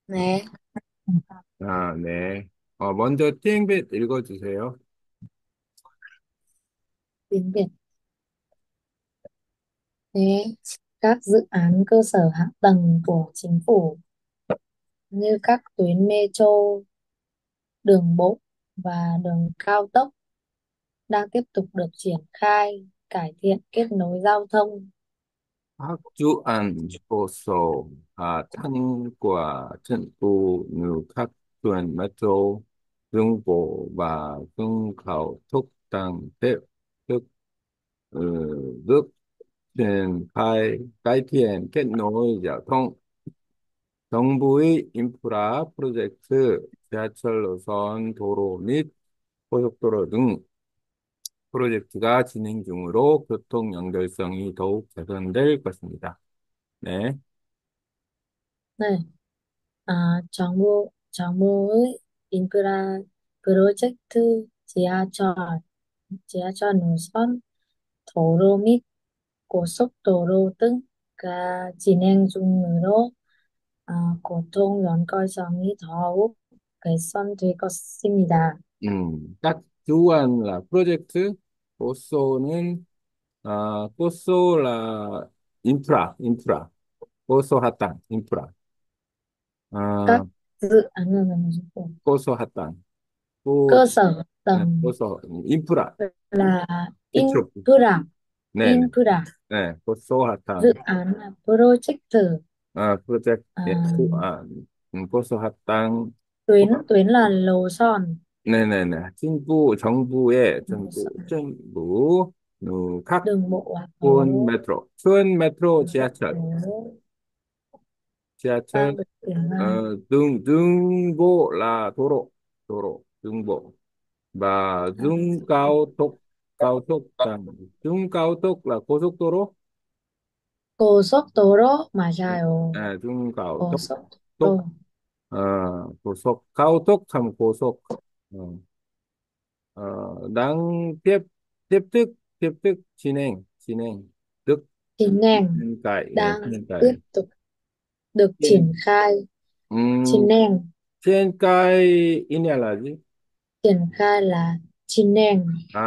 네, 아, 네. 먼저 띵빗 읽어주세요. tiếng Việt. Thế các dự án cơ sở hạ tầng của chính phủ như các tuyến metro, đường bộ và đường cao tốc đang tiếp tục được triển khai, cải thiện kết nối giao thông. 학주안 고소, 탄과 정부 các tuyến metro, đường bộ và đường cao tốc đang tiếp tục được triển khai, cải thiện kết nối giao thông. 정부의 인프라 프로젝트, 지하철 노선, 도로 및 고속도로 등 프로젝트가 진행 중으로 교통 연결성이 더욱 개선될 것입니다. 네. Này, 정부의 인프라 프로젝트 지하철 노선, 도로 및 고속도로 등가 진행 중으로 교통 연결성이 더욱 개선될 것입니다. 딱 주안 라 프로젝트, 고소는, 고소라, 인프라, 고소 하단, 인프라, Các 아, dự án ngân hàng chính phủ 고소 하단, 고, cơ sở tầng 고소, 인프라, là 기초, 네네, infra, 네, 고소 dự 하단, án là project, 프로젝트, à, 고소 하단, tuyến tuyến là lồ son, 네네네. lồ son. 정부, 각 Đường bộ là 군 có 메트로, 큰 메트로 đường bộ 지하철, số 지하철, đang được triển khai. 등보라, 등보, và Các dung dự án cao tốc tăng, dung cao tốc là 고속도로, 고속도로 맞아요. dung cao tốc, tốc, 고속도로 cao tốc 하면 고속, 어, tiếp, tiếp tức, 진행, tức, chính nền đang hiện tiếp tại, tục được triển trên, khai. Chính 음, nền trên cái, 이냐 là gì? triển khai là chính nền.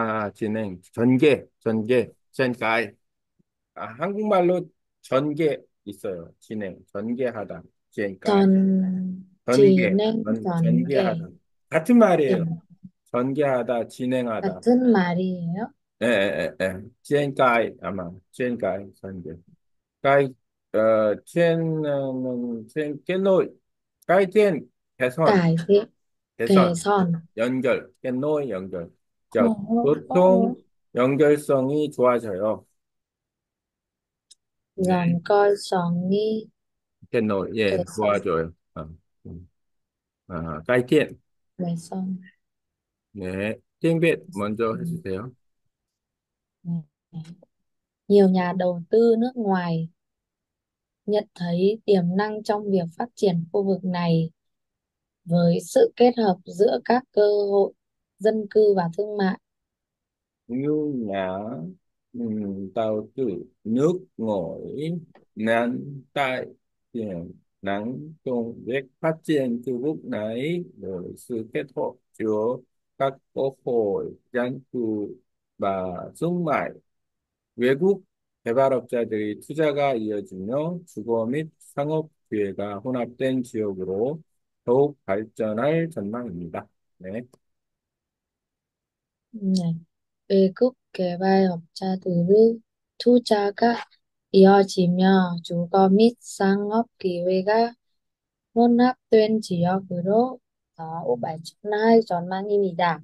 trên cái, 한국말로 전개 있어요. 전개하다, trên cái, Còn chỉ nên chọn ghẻ 전개하다. 같은 말이에요. triển 전개하다, 진행하다. 같은 말이에요. trên cái, 아마, trên cái, 전개. cái, trên kết nối, cái trên, 개선, Cải thiện kè 개선, son. 연결, kết nối, 연결. 자, Ồ, 교통 연결성이 좋아져요. 네, dàn coi sóng đi kết nối, kè 예, son. 좋아져요. cải thiện, Kè son. 네, tiếng Việt 먼저 해주세요. Nhiều nhà đầu tư nước ngoài nhận thấy tiềm năng trong việc phát triển khu vực này với sự kết hợp giữa các cơ hội dân cư và thương mại. Như nhà, đầu tư nước ngoài, nắng tại, tiềm năng trong việc phát triển khu vực này với sự kết hợp giữa các cơ hội dân cư và thương mại. 외국 개발업자들이 투자가 이어지며 주거 및 상업 기회가 혼합된 지역으로 더욱 발전할 전망입니다. 네. 네. 외국 개발업자들의 투자가 이어지며 주거 및 상업 기회가 혼합된 지역으로 더욱 발전할 전망입니다.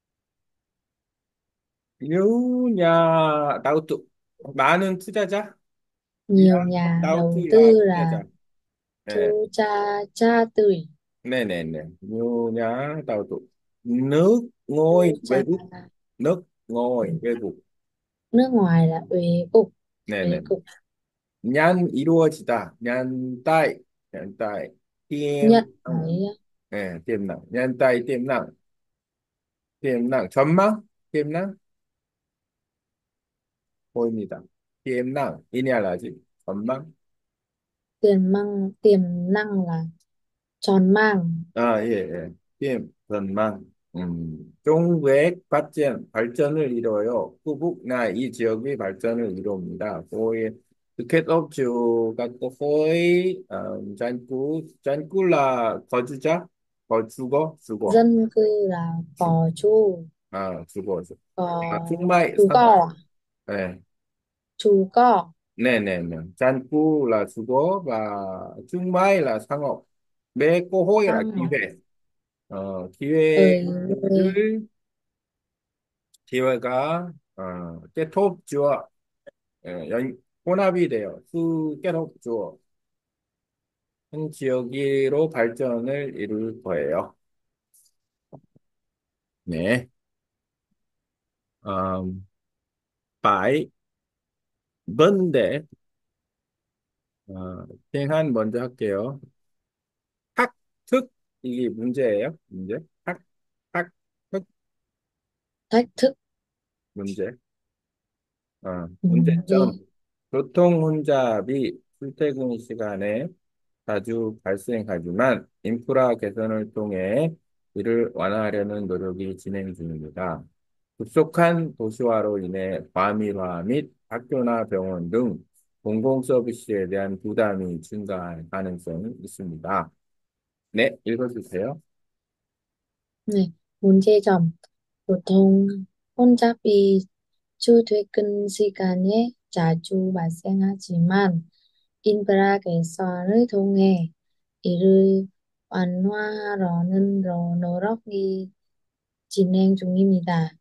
유냐, 나우투, 많은 투자자, 야, Nhiều nhà đầu 나우투야, tư là 투자자. 네, 투자자들, 네네네. 유냐, 나우투. nước ngôi 투자 외국, nước ngôi 외국. nước ngoài là uế 네네. cục 냔 이루어지다, 냔따이, nhận tiềm năng, thấy 네, tiềm năng, 냔따이 tiềm năng, 전망, tiềm năng, 보입니다. tiềm năng, 이냐라지, 전망, tiềm năng là tròn mang, 아, 예, 예. PM 전망. 중국의 발전을 이뤄요. 후북나 이 지역의 발전을 이룹니다. 거의 thực 업주 갖고 거의 잔꾸 là 거주자, 거주거, 주거. dân cư là 주, cò chu, 주거. cò 중마이 chú co 상업. à? 네, Chú co. 네, 네, 네. 잔꾸 là 주거 và 중마이 là 상업. 매 꼬호이 là Sang Ngọc 기회. ơi ơi, 기회를 기회가 깨톡주어 혼합이 돼요. 수 깨톡주어 한 지역으로 발전을 이룰 거예요. 네, 음, phải vấn đề tiếng 먼저 할게요. 학특 이게 문제예요. 문제 학특 thách thức, 문제 문제점 문제, 교통 혼잡이 출퇴근 시간에 자주 발생하지만 인프라 개선을 통해 이를 완화하려는 노력이 진행 중입니다. 급속한 도시화로 인해 과밀화 및 학교나 병원 등 공공 서비스에 대한 부담이 증가할 가능성이 있습니다. 네, 읽어주세요. này, 문제점, 보통 혼잡이 출퇴근 시간에 자주 발생하지만 인프라 개선을 통해 이를 완화하려는 노력이 진행 중입니다.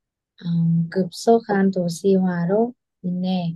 급속한 도시화로 인해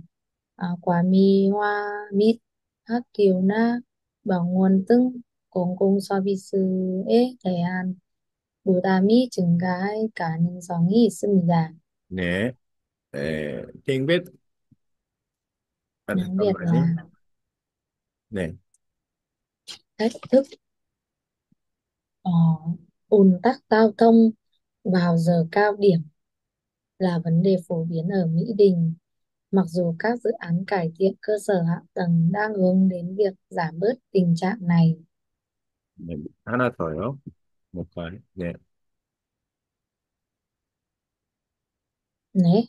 과미화 및 학교나 병원 등 공공 서비스에 대한 부담이 증가할 가능성이 있습니다. 네, tiếng Việt, Tiếng Việt 잠깐만요. là 네, thách thức ờ, ùn tắc giao thông vào giờ cao điểm là vấn đề phổ biến ở Mỹ Đình. Mặc dù các dự án cải thiện cơ sở hạ tầng đang hướng đến việc giảm bớt tình trạng này. 네, 하나 더요. 뭘까요? 네, Đấy,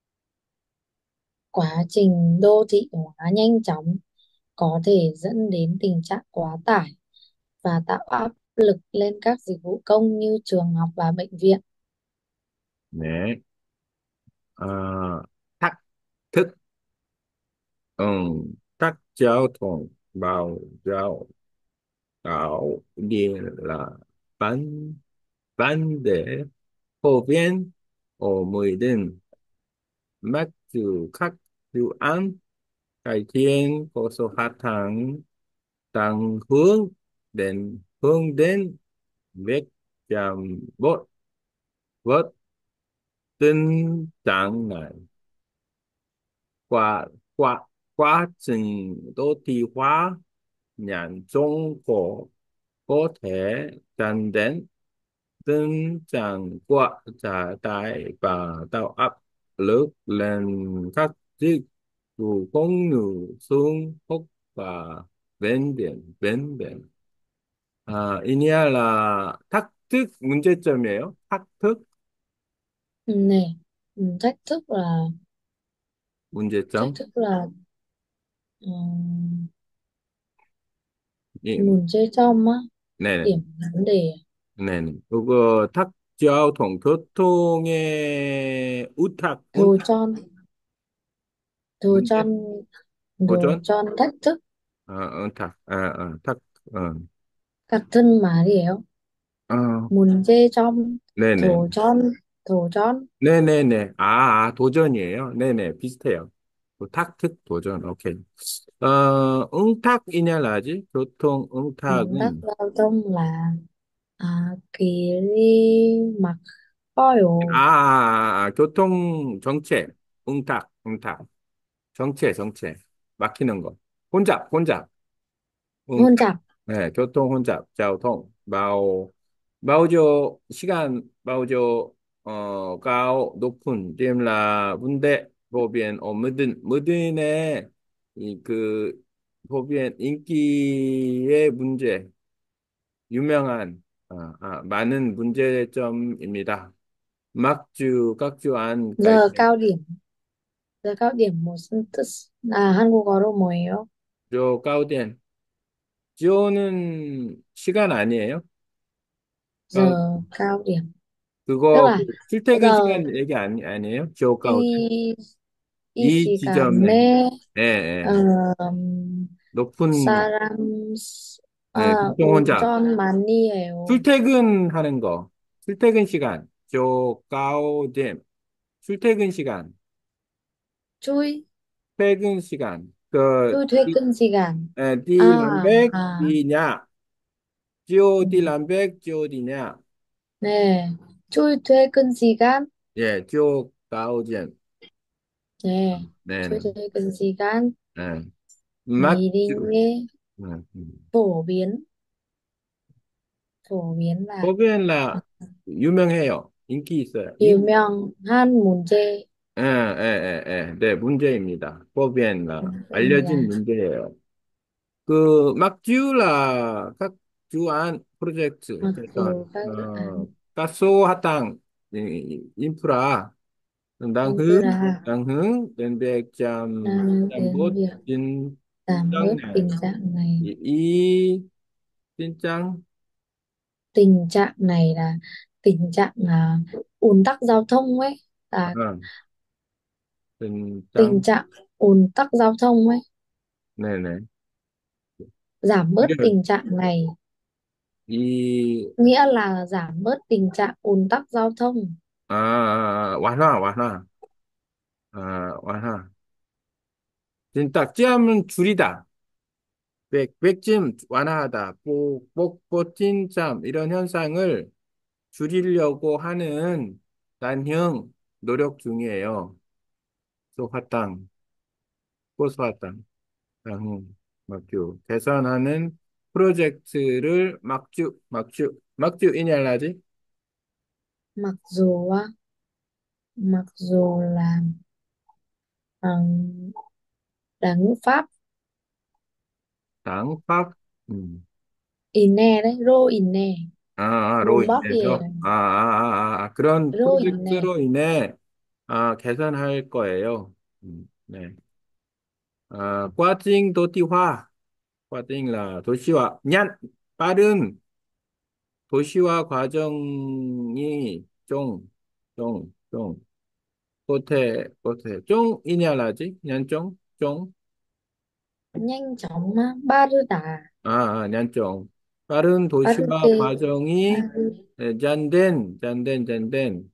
quá trình đô thị hóa nhanh chóng có thể dẫn đến tình trạng quá tải và tạo áp lực lên các dịch vụ công như trường học và bệnh viện. 네, 탁, 특, tắc giao thông vào giao đảo đi là vấn vấn đề phổ biến ở Mỹ Đình mặc dù các dự án cải thiện cơ sở hạ tầng đang hướng đến việc giảm bớt bớt tình trạng này qua qua quá trình đô thị hóa nhanh chóng có thể dẫn đến tình trạng quá tải và tạo áp lực lên các dịch vụ công như sương hốc và ven biển. 이니야 là thách thức 문제점이에요. thách thức Này, thách 문제점. thức là um, 예, muốn chơi trong á, 네네. điểm vấn đề 네네. 그거 탁자우통 교통의 đồ tròn, đồ 문제? tròn, đồ 도전? tròn thách thức 탁, cắt thân mà hiểu 어, muốn chơi trong 네네. thổ tròn, thổ tròn. 네네네. 도전이에요. 네네. 비슷해요. 탁특 도전. 오케이. 응탁이냐라지? 교통 Tắc 응탁은, giao thông là kỳ ly mặc foil, 교통 정체. 응탁. 정체. 막히는 거. 혼잡. hôn 응답. chạp, 네, 교통 혼잡, giao thông, 마오조, cao, 높은, điểm là vấn đề, phổ biến, 무딘의, phổ biến, 인기의 문제, 유명한, 많은 문제점입니다. 막주, các án cải giờ thiện cao điểm, giờ cao điểm một tức 한국어로 뭐예요? 조 가우디엔. 조는 시간 아니에요? 가우, Giờ cao điểm tức 그거 là 출퇴근 giờ 시간 얘기 아니에요? 조 가우디엔. 이, 이 이 지점에, 시간에 예, 예. 높은, 사람 예, 보통 혼자. 운전 많이 해요. 출퇴근하는 거. 출퇴근 시간. 조 가우디엔. 출퇴근 시간. Chui, 퇴근 시간. 그, chui thuê cân 시간. đi làm À, việc à, đi nhà. Chiều ừ. đi làm việc, chiều đi nhà. Nè, chui thuê cân 시간. 예, 조 가우디엔. Nè, chui 네네. thuê cân 시간. 예. Meeting에 네. phổ biến, phổ biến là 거기엔라 유명해요. 인기 있어요. 유명한 문제. 네, 문제입니다. 거기엔라 알려진 문제입니다. 문제예요. 그 막지울라 각 주안 프로젝트 Mặc 그래서 dù các dự án 가소 하당 인프라 당흥 infra 당흥 연백점 đang đến 잠봇 việc giảm bớt 진짱네 tình trạng này. 이 진짱 Tình trạng này là tình trạng ùn tắc giao thông ấy, là 어, 진짱 tình trạng ùn tắc giao thông ấy, 네네 giảm bớt 이게 tình trạng này 이 nghĩa là giảm bớt tình trạng ùn tắc giao thông. 완화 완화 진짜 찌하면 줄이다 백쯤 완화하다 뽀찐짬 이런 현상을 줄이려고 하는 단형 노력 중이에요. 소화당 고소화당 당막주 개선하는 프로젝트를 막주 이냐라지 Mặc dù là ừm, là ngữ pháp 당팍 음. inne đấy, ro inne, 로 robot이에요. 인해서, 그런 ro inne. 프로젝트로 인해, 개선할 거예요. 네. 과징 도티화, 과징 là 도시화, 빠른 도시화 과정이 쫑이냐라지? 쫑, Nhanh chóng á, 빠르다. 냔쫑. 빠른 도시화 빠르게. 과정이 빠르. 잔덴.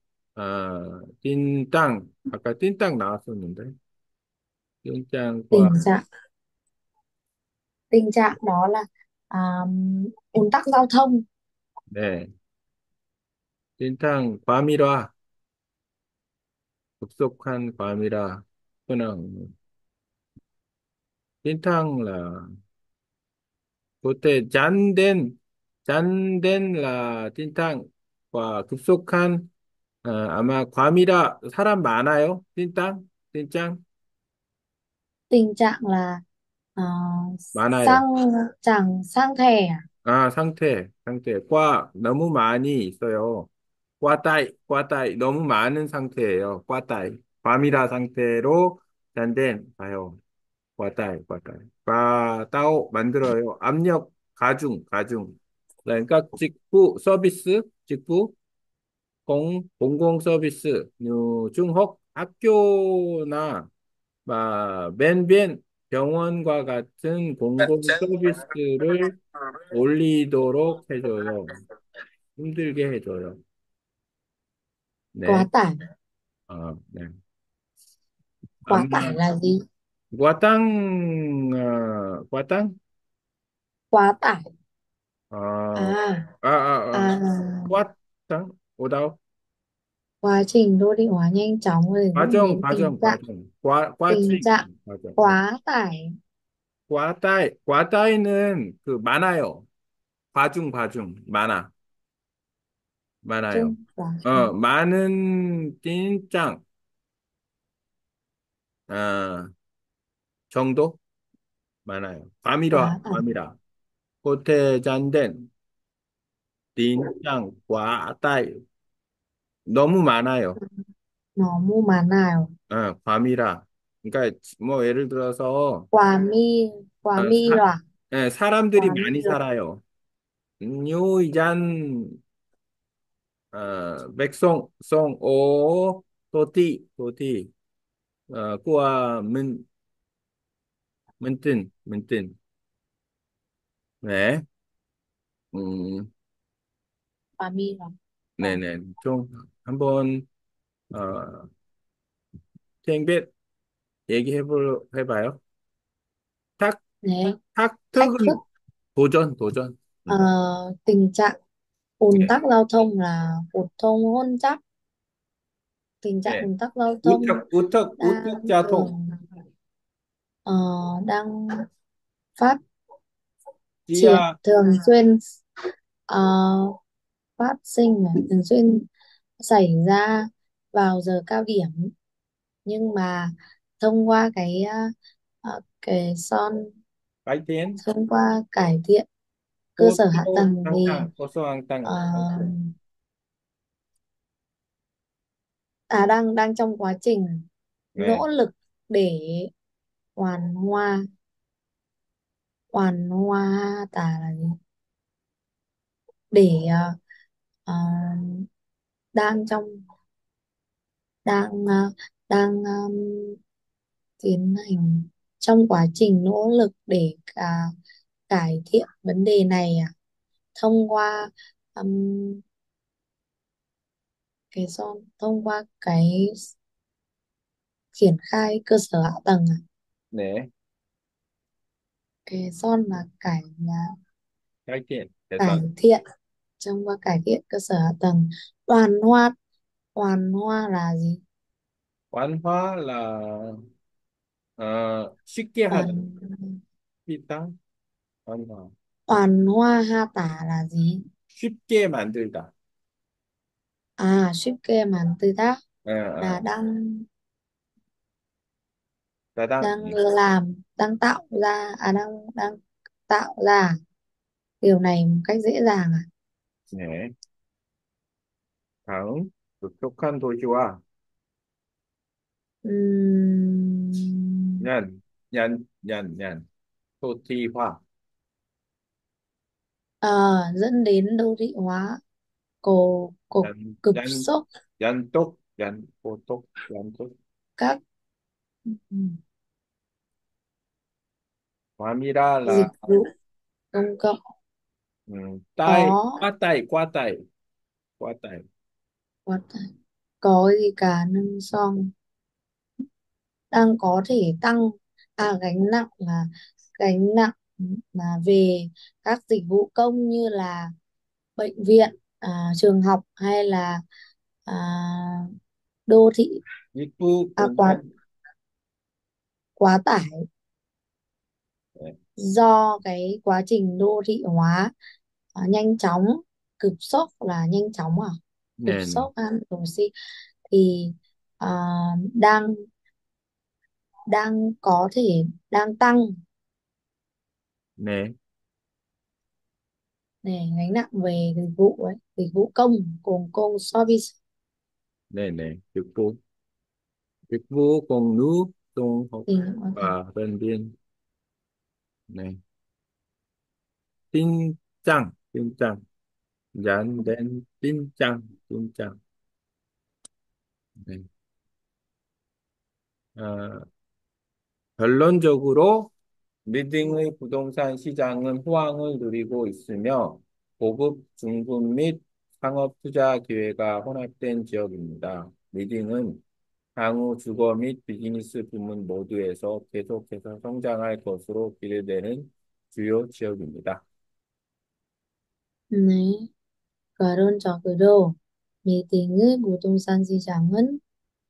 띵땅. 아까 띵땅 나왔었는데. 띵땅과, tình trạng tình trạng đó là ùn tắc giao thông. 네. 띵땅 과밀화, 급속한 과밀화, 그냥, 띵땅 là, 그때 잔덴 là 띵땅과 급속한, 아마 과밀화, 사람 많아요? 띵땅? Tình trạng là ờ, 많아요. sang chẳng sang thẻ à? 상태. 너무 많이 있어요. 꽈따이. 너무 많은 상태예요. 꽈따이. 과밀화 상태로 잔된, 봐요. 꽈따이. 따오, 만들어요. 압력, 가중. 그러니까 직부, 공공 서비스, 중혹, 학교나, 맨 병원과 같은 공공 서비스를 올리도록 해줘요. 힘들게 해줘요. Quá 네. tải. 네. Quá 아마, tải là gì? 과땅? Quá tải. 어, À, 아, 아, 아, à, 과땅? 오다오? quá trình đô thị hóa nhanh chóng rồi dẫn đến 과정. tình 과증. trạng 과정. quá tải. 과따이는 많아요. 많아요. Chung quá trình 많은 띵짱, 어, 정도? 많아요. quá tải. 과밀화. 고테잔덴. 띵짱, 과따이. 너무 많아요. 너무 많아요. 과미라. 그러니까 뭐 예를 들어서 Quả mi, quả 어, mi 사, rồi. 사람들이 Quả mi 많이 rồi. 살아요. 유이잔 백송 송오 도티 꾸아 문뜬 네. 음, Quả mi rồi. Rồi. 네네. 좀 한번 어, 땡볕 해봐요. 탁 Đấy. Thách thức. 탁특은 도전. Ờ, tình trạng ùn tắc giao thông là phổ thông hôn tắc. Tình trạng 네. ùn tắc giao thông đang 우턱자통 thường ờ, đang phát triển 지하 thường xuyên ờ, phát sinh thường xuyên xảy ra vào giờ cao điểm, nhưng mà thông qua cái 파이팅 thông qua cải thiện cơ sở hạ 고소 tầng thì 항상 고소 ờ, 항상 đang đang trong quá trình 네. nỗ lực để hoàn hoa hoàn hoa tả là gì, để ờ, đang trong đang đang tiến hành trong quá trình nỗ lực để cải thiện vấn đề này thông qua um, thông qua cái triển khai cơ sở hạ tầng 네. cái son là 파이팅 cải 대선 thiện thông qua cải thiện cơ sở hạ tầng. Hoàn hoa là gì? 완화 쉽게 하다 hoàn 있다 완화 hoàn hoa ha tả là gì? 쉽게 만들다 쉽게 만들다 어, là 어. đang 따당 đang làm đang tạo ra đang đang tạo ra điều này một cách dễ dàng 네. 다음 북쪽한 도시와 Ừm, 냔 도티화 ờ, dẫn đến đô thị hóa cổ cục 얀, cực 얀, sốc 얀똑 các dịch 과미라라 vụ công cộng 따이 có 꽈따이 có có gì cả nâng son đang có thể tăng gánh nặng gánh nặng mà về các dịch vụ công như là bệnh viện, trường học hay là à, đô thị 입구 quá 공간 quá tải 네, do cái quá trình đô thị hóa nhanh chóng, cực sốc là nhanh chóng cực 네네 sốc đồng si thì à, đang đang có thể đang tăng 네, để gánh nặng về dịch vụ ấy, dịch vụ công cùng công service 네네 육부 공루 thì cũng có thể 동호과 변빈 네 띵짱 얀덴 띵짱 네. 어, 결론적으로 리딩의 부동산 시장은 호황을 누리고 있으며 고급, 중급 및 상업 투자 기회가 혼합된 지역입니다. 리딩은 향후 주거 및 비즈니스 부문 모두에서 계속해서 성장할 것으로 기대되는 주요 지역입니다. 네. 결론적으로 미등의 부동산 시장은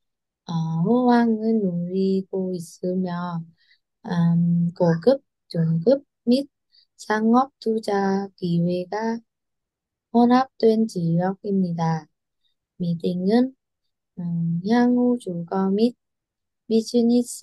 호황을 누리고 있으며 고급, 중급 및 상업 투자 기회가 혼합된 지역입니다. 미등은 향후 주거 및 비즈니스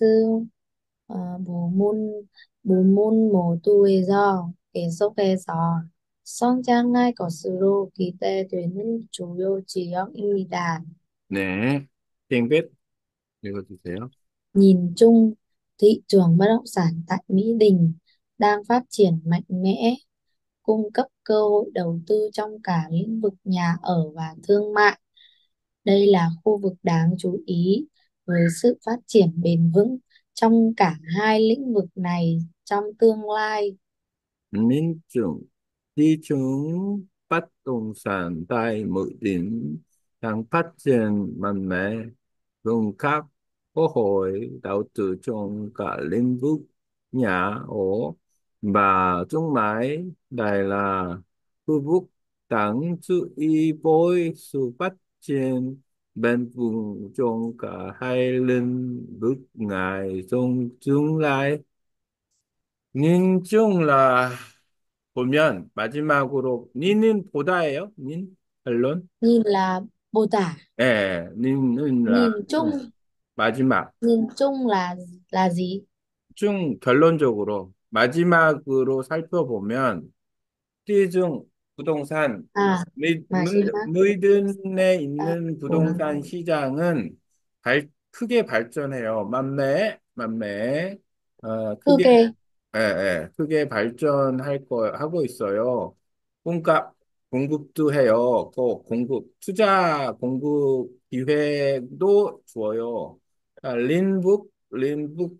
부문 모두에서 계속해서 성장할 것으로 기대되는 주요 지역입니다. 네. 땡볕 읽어주세요. Nhìn chung, thị trường bất động sản tại Mỹ Đình đang phát triển mạnh mẽ, cung cấp cơ hội đầu tư trong cả lĩnh vực nhà ở và thương mại. Đây là khu vực đáng chú ý với sự phát triển bền vững trong cả hai lĩnh vực này trong tương lai. 민중, 시중, bất động sản tại Mỹ Đình đang phát triển mạnh mẽ, cung cấp cơ hội đầu tư trong cả lĩnh vực nhà ở và thương mại. Đây là khu vực đáng chú ý với sự phát triển bền vững trong cả hai lĩnh vực này trong tương lai. 닌 쫑라 보면 마지막으로 니는 보다예요. 닌 결론. Nhìn là mô tả, 예, 니는 라 nhìn chung, 마지막 nhìn chung là gì? 중 결론적으로 마지막으로 살펴보면 시중 부동산 À, mà chị mắc 무이든에 các 있는 vùng 부동산 시장은 크게 발전해요. 만매, ok. 크게, 크게 발전할 하고 있어요. 그러니까 공급도 해요. 투자 공급 기회도 줘요. 린북,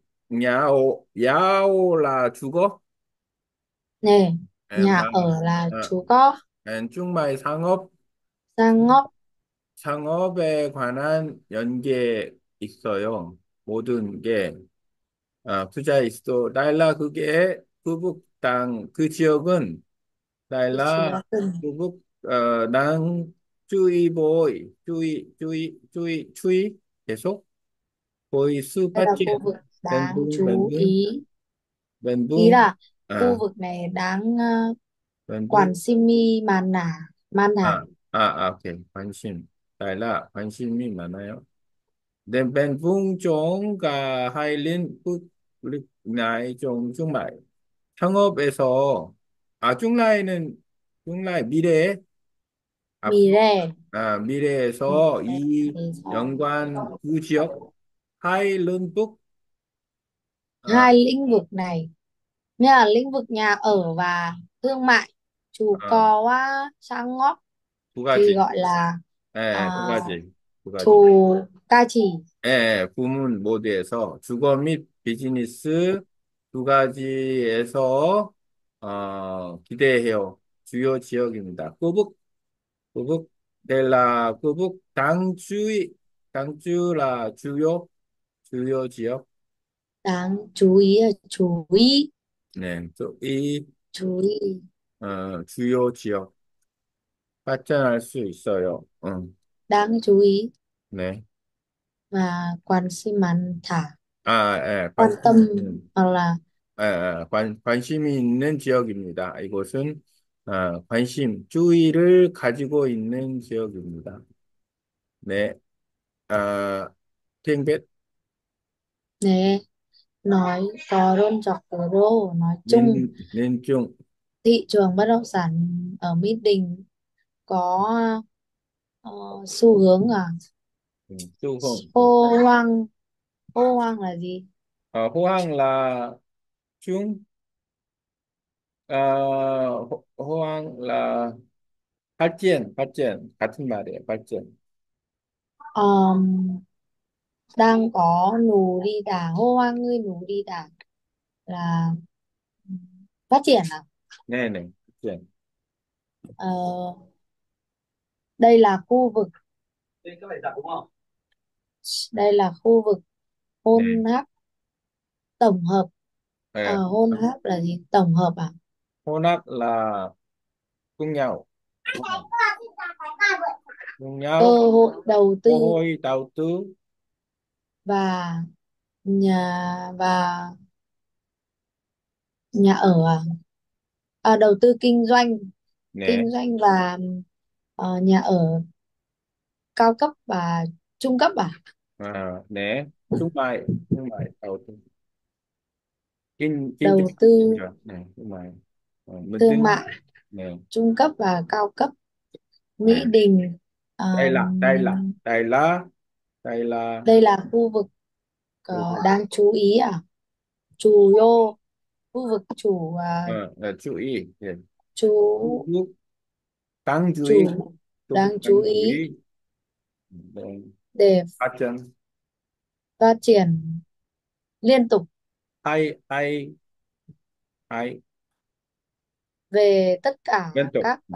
야오 là 죽어? Nè, 예, nhà 마, ở là 어, chú có 중마의 sang ngóc 상업에 관한 연계 있어요. 모든 게, 투자 있어. 그게, 그 지역은, 나일라, rừng. 추이, 계속, 보이, Đây là 수파티, khu vực đáng 멘붕, chú 멘붕, ý. Ý 멘붕, là khu 아, vực này đáng 멘붕, quản simi màn nả, man hả? 오케이. 관심이 많아요. 네, 멘붕종과 하일린 나이 종 중라이 창업에서 중라이 미래 Mì 앞으로 rè. Mì 미래에서 rè 이 thì sao? 연관 그 지역 하일른북 아, Hai lĩnh vực này như là lĩnh vực nhà ở và thương mại, chú 아, cò quá sang ngóc 두 thì 가지 gọi là 예, 두 à, 가지 두 가지 thù ca chỉ. 부문 모두에서 주거 및 비즈니스 두 가지에서 기대해요. 주요 지역입니다. 꾸북 꾸북 당주라 주요 지역. Đáng chú ý là chú ý, 네, 또이 chú ý 주요 지역 발전할 수 있어요. đáng chú ý 네. và quan心màn thả, 예, quan tâm hoặc là 관심이 있는 지역입니다. 이곳은 주의를 가지고 있는 지역입니다. 네, 아, 땡볕, nè, nói có rôn dọc rô nói chung 닌중, thị trường bất động sản ở Mỹ Đình có ờ, xu hướng 뚜홍, hô hoang. Hô hoang là gì? 호황라, 중, 호황라, 같은 말이에요, 발전. Ờm, đang có nù đi đà, hô hoang ngươi nù đi đà là phát triển à? 네네, 발전. Ờ, đây là khu vực, đây là khu vực 네, hôn hắc tổng hợp. 네. Hôn hắc là gì, tổng hợp à? 호낙라, 꿍야오, Cơ 꿍야오, hội đầu tư 호호이, 다우뚜, và và nhà ở à? Đầu tư kinh doanh, 네. kinh doanh và nhà ở cao cấp và trung cấp à? 네. 충마이, 다우뚜. Đầu 긴, tư 진짜, 네, 충마이. thương 문득, mại, 네, trung cấp và cao cấp. Mỹ 네. Đình. Đây Ờm, là, đây là, đây là, đây là, Đây là khu vực khu vực, đáng chú ý à? Chủ đô, khu vực chú ý, 네. chú Trung Quốc, đáng chú ý, chủ Trung Quốc đáng chú đáng chú ý ý, 네. để phát triển, phát triển liên tục hay, hay, hay, về tất cả liên tục, các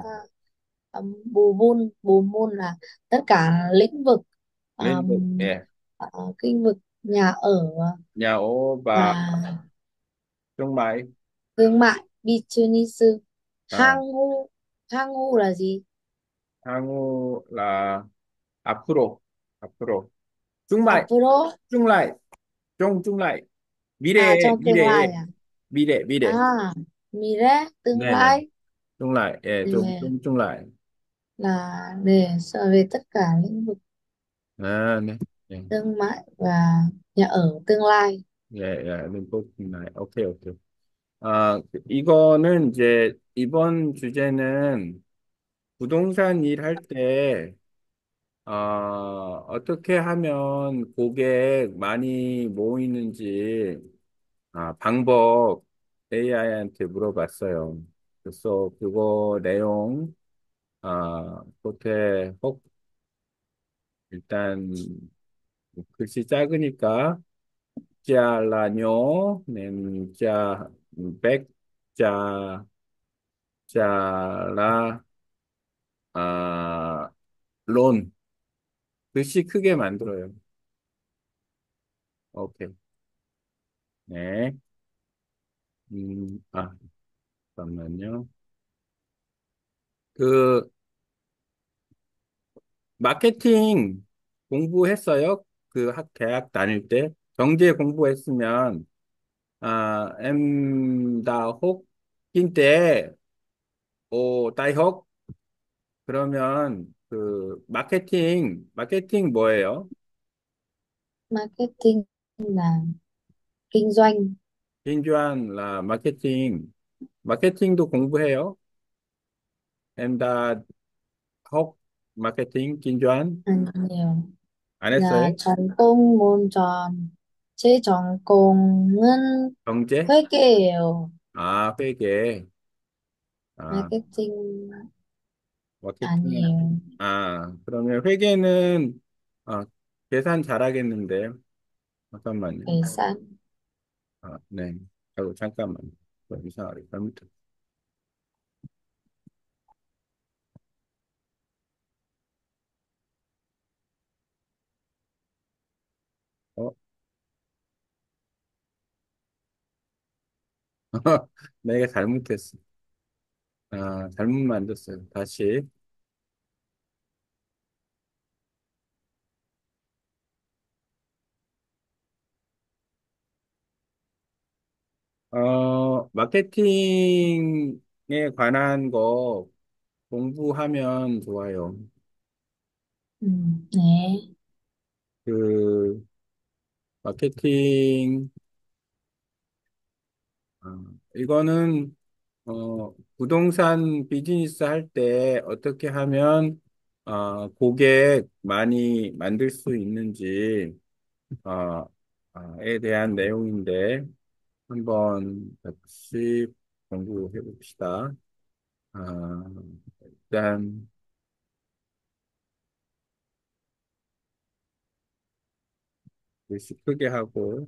bù môn là tất cả lĩnh vực, liên tục, 예. lĩnh vực nhà ở Nhà ô và và thương mại, thương mại business. à, Hang gu là gì? 향후 là 앞으로, 앞으로, tương lai, Afro. tương lai, tương lai, À, 미래에, trong tương lai 미래에, à? 미래, 미래, À, mire tương 네네, lai. tương lai, 예, Để tương lai, là để so về tất cả lĩnh vực 아, 네, 예, thương mại và nhà ở tương lai. 예, 예, tương lai, 오케이, 오케이. 이거는 이제 이번 주제는 부동산 일할 때 어떻게 하면 고객 많이 모이는지 방법 AI한테 물어봤어요. 그래서 그거 내용 그렇게 혹 일단 글씨 작으니까 짜라뇨 nem자 백자 짜라 아, 론 글씨 크게 만들어요. 오케이. 네. 아, 잠깐만요. 그 마케팅 공부했어요? 그 대학 다닐 때 경제 공부했으면 em đại học kinh tế 오 đại học 그러면 그 마케팅 뭐예요? Marketing là kinh doanh. kinh doanh là 마케팅도 공부해요? em đã học 마케팅 kinh doanh Nhiều 안 là 했어요? 전공 môn tròn, 제 전공은 경제? 회계예요. 회계 아 마케팅 마케팅 아니에요. 그러면 회계는 아, 계산 잘하겠는데 잠깐만요. Kế sản. 네. 잠깐만. 이상하게 잘못했어. 어? 내가 잘못했어. 잘못 만졌어요. 다시. 마케팅에 관한 거 공부하면 좋아요. Nhé. 그, 마케팅, 이거는, 부동산 비즈니스 할 때 어떻게 하면, 고객 많이 만들 수 있는지, 어, 에 대한 내용인데 한번 같이 공부해 봅시다. 아, 일단 글씨 크게 하고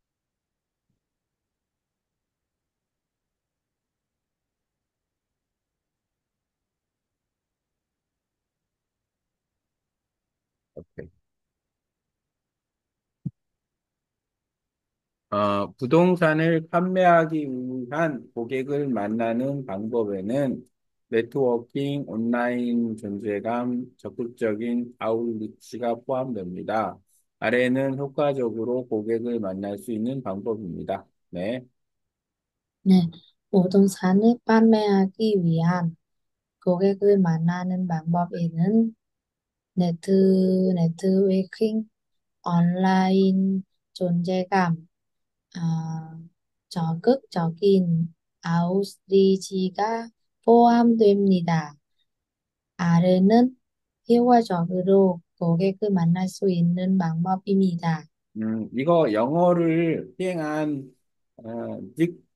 오케이. 부동산을 판매하기 위한 고객을 만나는 방법에는 네트워킹, 온라인 존재감, 적극적인 아웃리치가 포함됩니다. 아래는 효과적으로 고객을 만날 수 있는 방법입니다. 네. 네, 부동산을 판매하기 위한 고객을 만나는 방법에는 네트워킹, 온라인 존재감, 아, 적극적인 아웃리치가 포함됩니다. 아래는 효과적으로 고객을 만날 수 있는 방법입니다. 이거 영어를 직,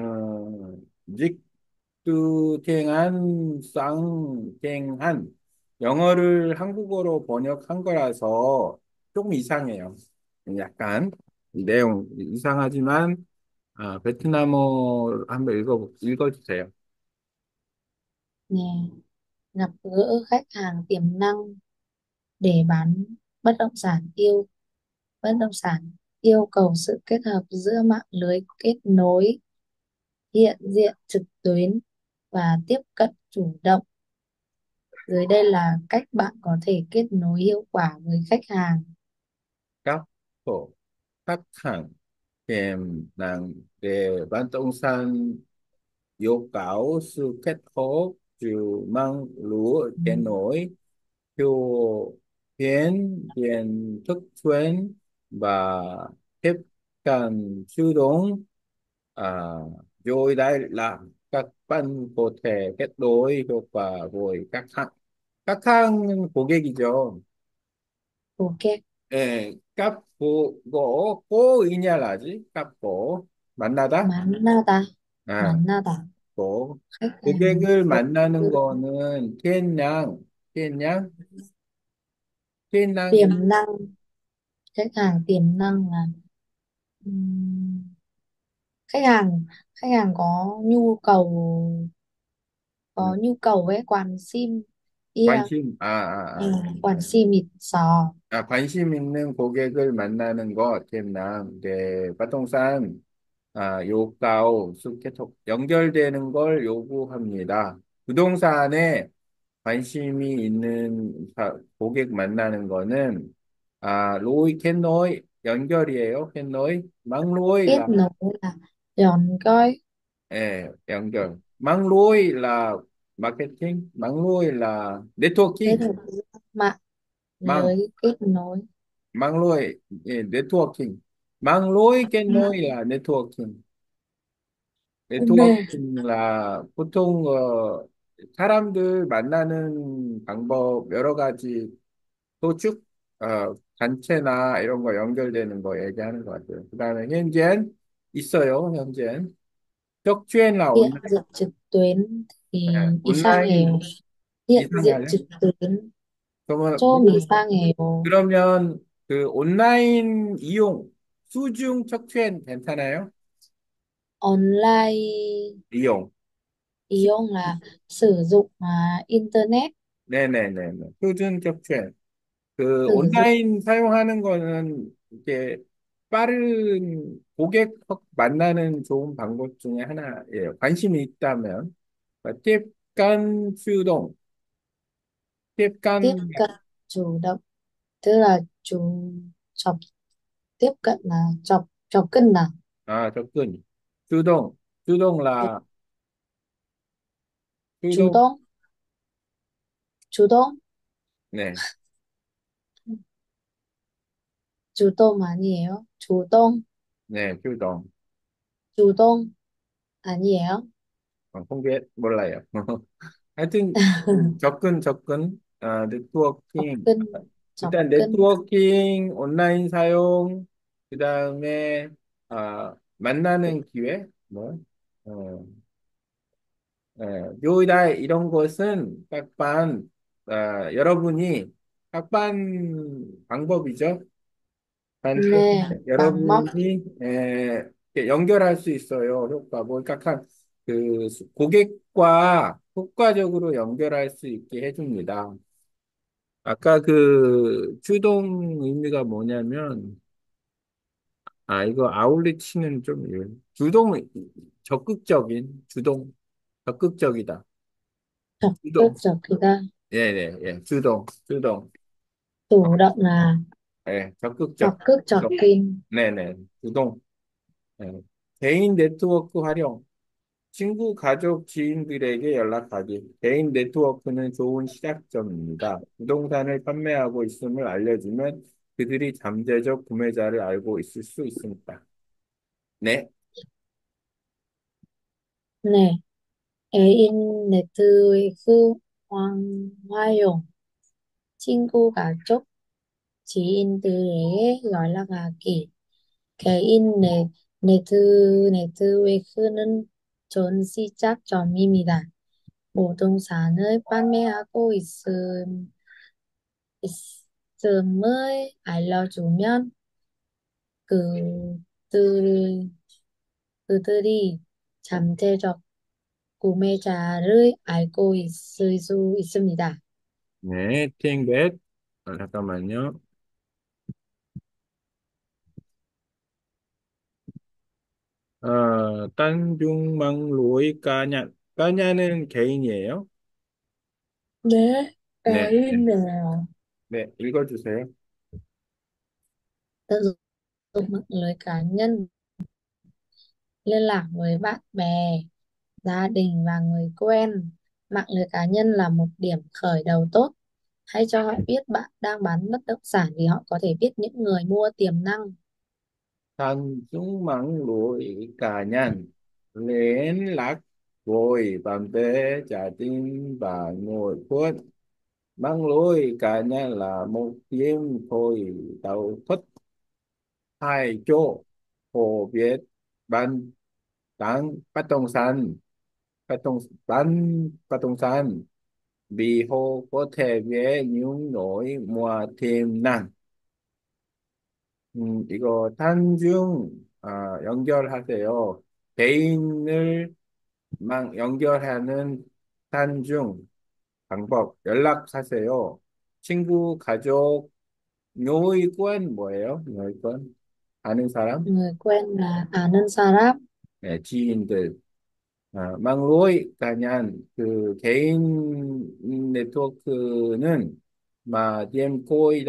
직투탱한, 쌍탱한, 영어를 한국어로 번역한 거라서 조금 이상해요. 약간, 이 내용 이상하지만, 베트남어 한번 읽어주세요. Nè, gặp gỡ khách hàng tiềm năng để bán bất động sản yêu bất động sản yêu cầu sự kết hợp giữa mạng lưới kết nối hiện diện trực tuyến và tiếp cận chủ động. Dưới đây là cách bạn có thể kết nối hiệu quả với khách hàng. các tổ, khách hàng, tiềm năng để bán động sản yêu cầu sự kết hợp giữa mạng lưới Ừ, kết nối Hiệu hiến diện thức chuyên và tiếp cận chủ động, à, rồi đây là các bạn có thể kết nối hiệu quả với các hãng 고객이죠. ok, 예, 고 의냐라지 고 만나다 만나다, 아 만나다, 고 khách hàng 고객을 có 만나는 거는 thiên nhang thiên năng tiềm năng, khách hàng tiềm năng là ừm, khách hàng khách hàng có nhu cầu ấy quản sim yeah. 관심, Ừ, quản sim ịt sò 관심 있는 고객을 만나는 것, 나 네, 부동산, 요가오, 계속 연결되는 걸 요구합니다. 부동산에 관심이 있는 고객 만나는 거는, 로이 캔노이, 연결이에요, 캔노이. 망로이 kết là, nối là giòn gói 연결. 망로이 là marketing, 망로이 là kết networking. hợp giữa mạng 망, lưới kết nối mạng lưới networking mạng lưới kết nối mạng là networking nền networking là 보통 사람들 만나는 방법 여러 가지 소축 단체나 이런 거 연결되는 거 얘기하는 것 같아요. 그다음에 현재는 있어요. 현재는 적주엔 là hiện 온라인 diện trực tuyến thì 이상해요. 온라인 hiện diện 이상하네. trực tuyến 그러면 좀 이상해요. 그러면 그 온라인 이용 수중 척추엔 괜찮아요? Online 이용 ion là sử dụng internet 네네네네. 표준 격추행. 그 sử dụng 온라인 사용하는 거는 이게 빠른 고객 만나는 좋은 방법 중에 하나예요. 관심이 있다면. tiếp cận 수동, tiếp tiếp cận, cận chủ động, tức là chọc tiếp cận là chọc chọc cân nào 접근. 수동, 수동 là, chủ 수동, động chủ động 네, chủ động 아니에요? 네, 수동. chủ động 아니에요? 공개 몰라요. 하여튼, 접근, chọc 네트워킹. cân chọc 일단 cân 네트워킹, 온라인 사용, 그 다음에 만나는 기회, 뭐, 어, 요이다 이런 것은 각반 여러분이 각반 방법이죠. 반 nè bằng móc 여러분이 이렇게 연결할 수 있어요. 효과 뭐 각한 그 고객과 효과적으로 연결할 수 있게 해줍니다. 아까 그 주동 의미가 뭐냐면, 이거 아울리치는 좀, 주동, 적극적이다. chọc tức 주동, chọc người ta 주동, chủ động là chọc 적극적, cước chọc 주동, kim 주동, 예. 개인 네트워크 활용, 친구, 가족, 지인들에게 연락하기. 개인 네트워크는 좋은 시작점입니다. 부동산을 판매하고 있음을 알려주면 그들이 잠재적 구매자를 알고 있을 수 있습니다. 네, nè 애인네트의 그 황화용 친구가 쪽 지인들에게 연락하기. 개인 네트워크는 좋은 시작점입니다. 부동산을 판매하고 있음을 알려주면 그들, 그들이 잠재적 구매자를 알고 있을 수 있습니다. 네, 팅벳. 잠깐만요. 딴중망로의 까냐. 까냐는 개인이에요? 네, 네, 네. 개인이에요. 네, 읽어주세요. Sử dụng mạng lưới cá nhân liên lạc với bạn bè, gia đình và người quen. Mạng lưới cá nhân là một điểm khởi đầu tốt. Hãy cho họ biết bạn đang bán bất động sản vì họ có thể biết những người mua tiềm năng. 딴중망로의 까냐. liên lạc với bạn bè, gia đình và người quen. Mạng lưới cá nhân là một game thôi đầu thích hai chỗ phổ biến bán bất động sản bất động sản vì họ có thể về những nỗi mua tiềm năng. 이거 연결하세요. 개인을 연결하는 단중 방법 연락하세요. 친구, 가족, 요이권 뭐예요? 요이권 아는 사람? Người quen là Anand Saraf. 네, 지인들. 망로이 가냥 그 개인 네트워크는 DM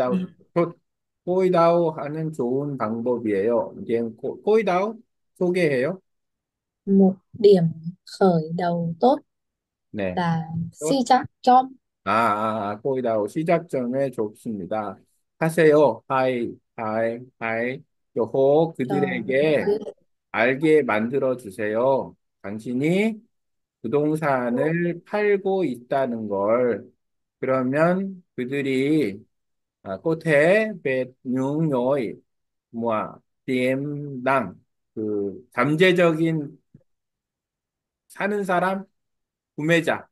꼬이다오 하는 좋은 방법이에요. 꼬이다오 소개해요. Một điểm khởi đầu tốt 네. là 시작 점. 꼬이다오 시작점에 좋습니다. 하세요. 하이. 요호 Rồi, 그들에게 알게 만들어 주세요. 당신이 부동산을 팔고 있다는 걸. 그러면 그들이 có thể về những người mua tiềm năng 그 잠재적인 사는 사람 구매자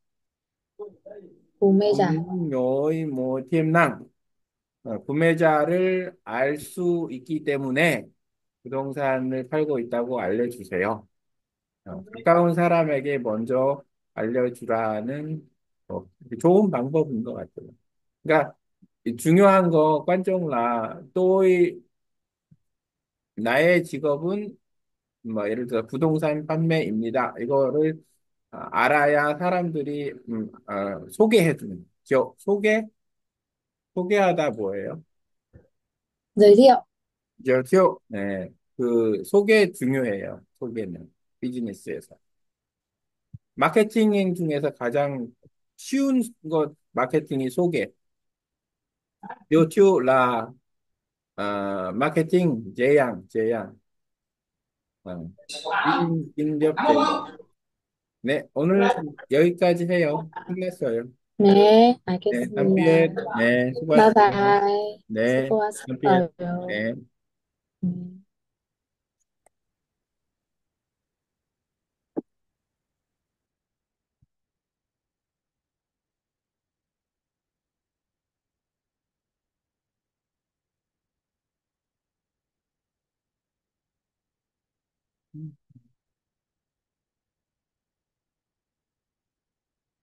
구매자, những người mua tiềm năng 구매자를 알 수 있기 때문에 부동산을 팔고 있다고 알려주세요. 가까운 사람에게 먼저 알려주라는 좋은 방법인 것 같아요. 그러니까 이 중요한 거 관trọng là tôi 나의 직업은 뭐 예를 들어 부동산 판매입니다. 이거를 알아야 사람들이 소개해 주는 소개하다 뭐예요? giới thiệu. 네, 그 소개 중요해요. 소개는 비즈니스에서 마케팅 중에서 가장 쉬운 것 마케팅이 소개. 요튜라 마케팅 제양 인력 제공. 네, 오늘 여기까지 해요. 끝냈어요. 네, 네, 알겠습니다. 담비에, 네, Bye 수고하세요. bye. 네, 담비에, 수고하셨어요. 네. Ừ.